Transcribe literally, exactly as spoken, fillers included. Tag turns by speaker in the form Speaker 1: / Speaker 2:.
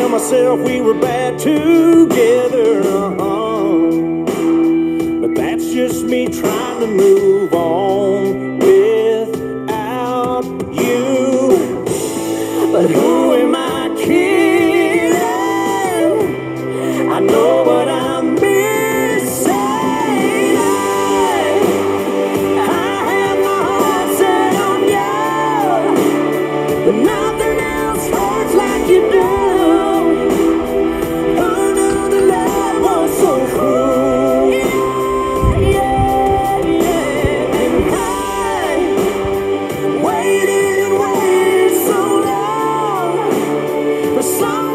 Speaker 1: tell myself we were bad together, uh-huh. But that's just me trying to move on without you. But who am I kidding? I know what I'm missing. I have my heart set on you, but nothing else hurts like you do. Oh no, the love was so cruel. Yeah, yeah, yeah. And I waited and waited so long for some